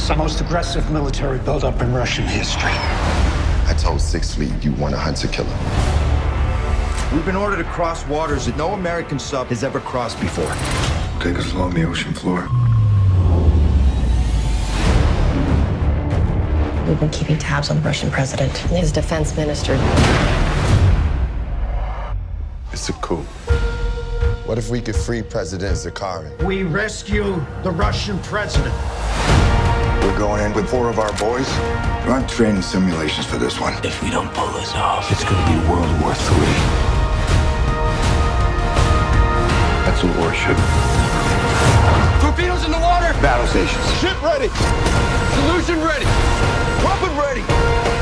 It's the most aggressive military buildup in Russian history. I told Sixth Fleet you want a hunter-killer. We've been ordered to cross waters that no American sub has ever crossed before. Take us along the ocean floor. We've been keeping tabs on the Russian president and his defense minister. It's a coup. What if we could free President Zakharin? We rescue the Russian president. We're going in with 4 of our boys. We're on training simulations for this one. If we don't pull this off, it's going to be World War III. That's a warship. Torpedoes in the water! Battle stations. Ship ready! Solution ready! Weapon ready!